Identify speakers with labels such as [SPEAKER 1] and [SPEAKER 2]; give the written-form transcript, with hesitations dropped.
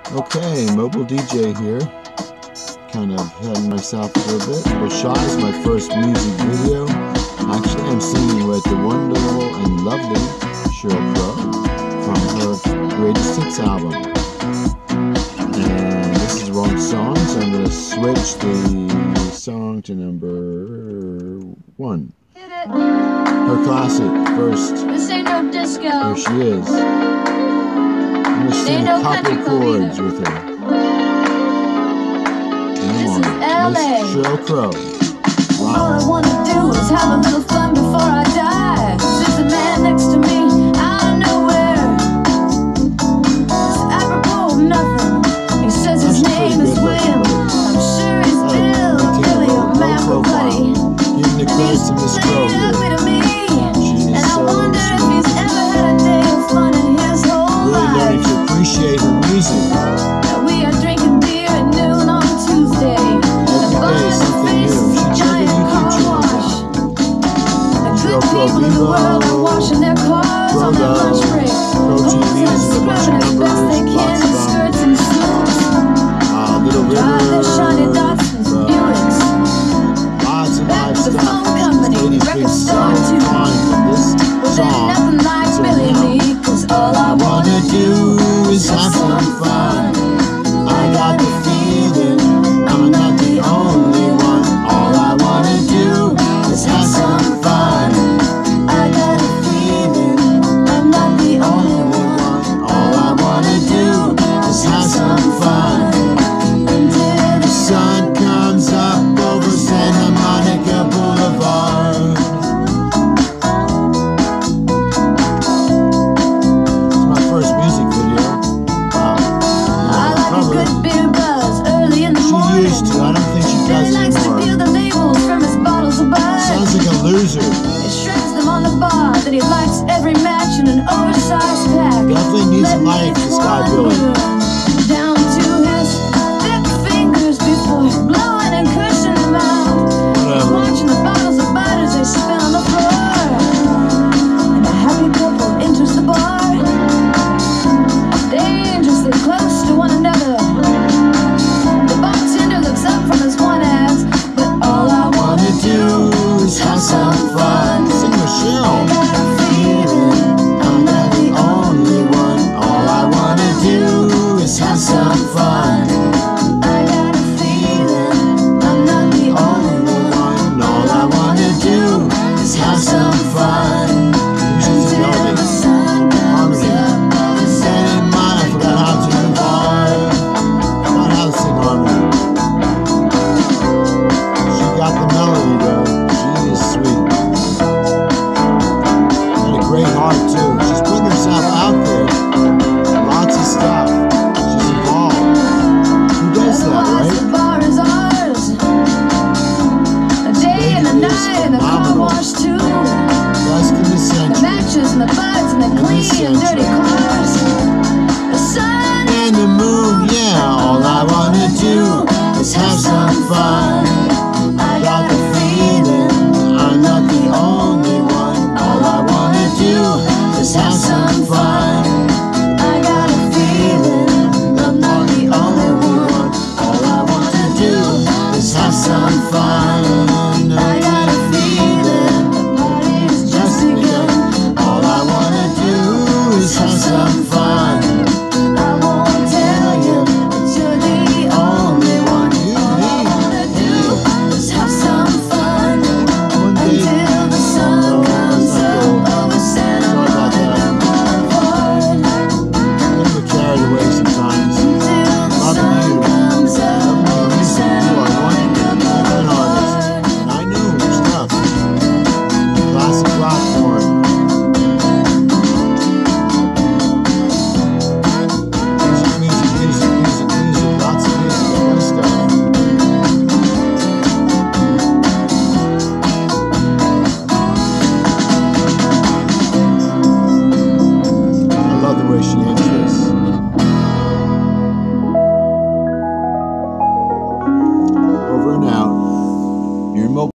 [SPEAKER 1] Okay, mobile DJ here. Kind of heading myself a little bit. Well, Shy is my first music video. Actually, I'm singing with the wonderful and lovely Sheryl Crow from her Greatest Hits album. And this is the wrong song, so I'm going to switch the song to number 1. Her classic first.
[SPEAKER 2] This ain't no disco.
[SPEAKER 1] Here she is. I'm going to sing a couple chords with her.
[SPEAKER 2] This is LA.
[SPEAKER 1] Miss Sheryl Crow. Wow.
[SPEAKER 2] All I wanna do is have a little fun before I die. There's a man next to me out of nowhere. It's apropos of nothing. He says his name is William. I'm sure he's Billy or Mambo Buddy.
[SPEAKER 1] Give the credit to Miss Crow here. She is
[SPEAKER 2] And I wonder if he's ever had a day of fun in his whole
[SPEAKER 1] really
[SPEAKER 2] life.
[SPEAKER 1] learning to appreciate her music.
[SPEAKER 2] Now we are drinking beer at noon on Tuesday.
[SPEAKER 1] Every day is something new. She check her YouTube channel out. Sheryl Crow
[SPEAKER 2] People in the world are washing their cars on their lunch break.
[SPEAKER 1] Pro TV is a bunch of numbers, lots of
[SPEAKER 2] skirts and suits.
[SPEAKER 1] Little
[SPEAKER 2] Drive their shiny
[SPEAKER 1] River,
[SPEAKER 2] Datsuns and Buicks.
[SPEAKER 1] lots and
[SPEAKER 2] Back
[SPEAKER 1] lots
[SPEAKER 2] to
[SPEAKER 1] of
[SPEAKER 2] the
[SPEAKER 1] stuff.
[SPEAKER 2] phone company,
[SPEAKER 1] Ladies
[SPEAKER 2] record
[SPEAKER 1] big
[SPEAKER 2] store
[SPEAKER 1] song
[SPEAKER 2] too.
[SPEAKER 1] on this
[SPEAKER 2] Well,
[SPEAKER 1] song.
[SPEAKER 2] there's nothing like
[SPEAKER 1] So
[SPEAKER 2] Billy
[SPEAKER 1] now,
[SPEAKER 2] and me, 'cause all I wanna do
[SPEAKER 1] is have some fun. I got the feeling I'm not the only one. All I wanna do is have some fun.
[SPEAKER 2] I got a feeling I'm not the only one.
[SPEAKER 1] All I wanna do is have some fun.
[SPEAKER 2] Until
[SPEAKER 1] The sun comes up over Santa Monica Boulevard. It's my first music video. Wow.
[SPEAKER 2] I like a
[SPEAKER 1] Cover.
[SPEAKER 2] good beer buzz early in the
[SPEAKER 1] She
[SPEAKER 2] morning.
[SPEAKER 1] used to. I don't think she does
[SPEAKER 2] Billy likes to
[SPEAKER 1] anymore.
[SPEAKER 2] peel the labels from his bottles of Bud.
[SPEAKER 1] Sounds like a loser.
[SPEAKER 2] He shreds them on the bar. Then he lights every match in an oversized pack.
[SPEAKER 1] Definitely needs a life, this guy Billy.